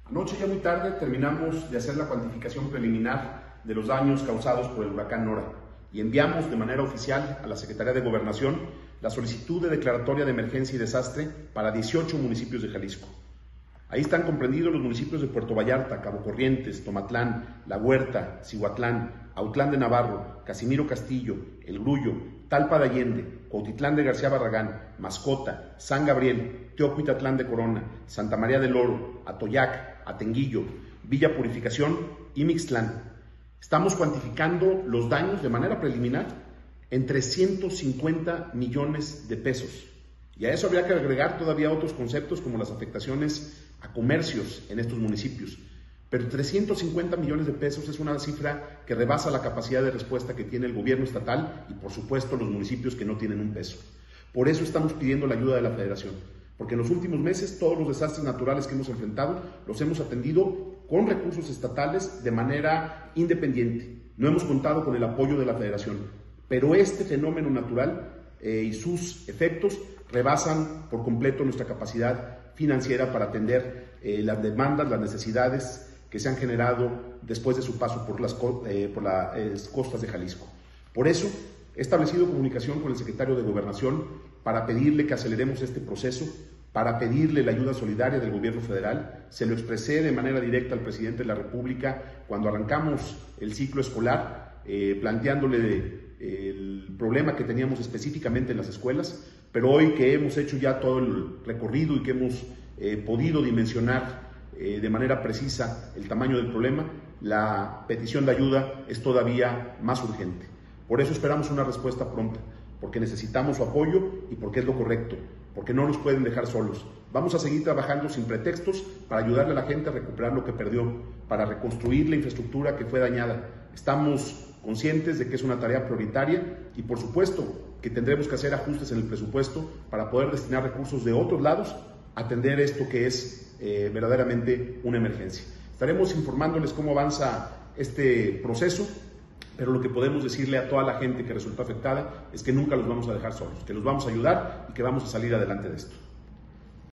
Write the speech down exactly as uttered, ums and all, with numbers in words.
Anoche, ya muy tarde, terminamos de hacer la cuantificación preliminar de los daños causados por el huracán Nora y enviamos de manera oficial a la Secretaría de Gobernación la solicitud de declaratoria de emergencia y desastre para dieciocho municipios de Jalisco. Ahí están comprendidos los municipios de Puerto Vallarta, Cabo Corrientes, Tomatlán, La Huerta, Cihuatlán, Autlán de Navarro, Casimiro Castillo, El Grullo, Talpa de Allende, Cuautitlán de García Barragán, Mascota, San Gabriel, Teocuitatlán de Corona, Santa María del Oro, Atoyac, Atenguillo, Villa Purificación y Mixtlán. Estamos cuantificando los daños de manera preliminar en trescientos cincuenta millones de pesos. Y a eso habría que agregar todavía otros conceptos como las afectaciones a comercios en estos municipios. Pero trescientos cincuenta millones de pesos es una cifra que rebasa la capacidad de respuesta que tiene el gobierno estatal y, por supuesto, los municipios que no tienen un peso. Por eso estamos pidiendo la ayuda de la Federación, porque en los últimos meses todos los desastres naturales que hemos enfrentado los hemos atendido con recursos estatales de manera independiente. No hemos contado con el apoyo de la Federación, pero este fenómeno natural eh, y sus efectos rebasan por completo nuestra capacidad financiera para atender eh, las demandas, las necesidades que se han generado después de su paso por las, eh, por las eh, costas de Jalisco. Por eso he establecido comunicación con el secretario de Gobernación para pedirle que aceleremos este proceso, para pedirle la ayuda solidaria del gobierno federal. Se lo expresé de manera directa al presidente de la República cuando arrancamos el ciclo escolar, eh, planteándole el problema que teníamos específicamente en las escuelas, pero hoy que hemos hecho ya todo el recorrido y que hemos eh, podido dimensionar eh, de manera precisa el tamaño del problema, la petición de ayuda es todavía más urgente. Por eso esperamos una respuesta pronta, porque necesitamos su apoyo y porque es lo correcto, porque no nos pueden dejar solos. Vamos a seguir trabajando sin pretextos para ayudarle a la gente a recuperar lo que perdió, para reconstruir la infraestructura que fue dañada. Estamos conscientes de que es una tarea prioritaria y, por supuesto, que tendremos que hacer ajustes en el presupuesto para poder destinar recursos de otros lados a atender esto que es eh, verdaderamente una emergencia. Estaremos informándoles cómo avanza este proceso, pero lo que podemos decirle a toda la gente que resultó afectada es que nunca los vamos a dejar solos, que los vamos a ayudar y que vamos a salir adelante de esto.